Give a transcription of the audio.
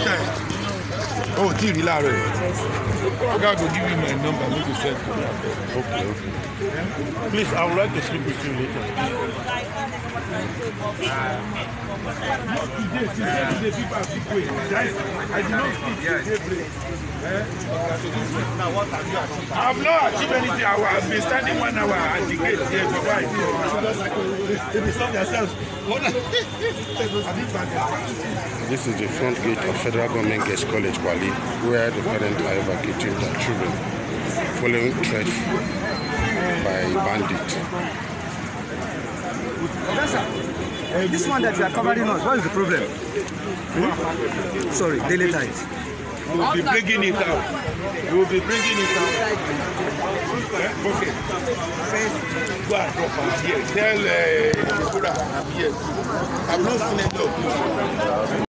time. Oh, till Hilary. Okay, I will give you my number. Make you send. Okay. Please, I would like to speak with you later. I've not achieved anything. I've been standing 1 hour at the gate here. This is the front gate of Federal Government Girls College, Kwali, where the parents are evacuating their children following threat by bandits. This one that you are covering us, what is the problem? Sorry, daily times. We will be bringing it out. We will be bringing it out. Okay. Go and drop her here. Tell the I'm here. I've not seen it.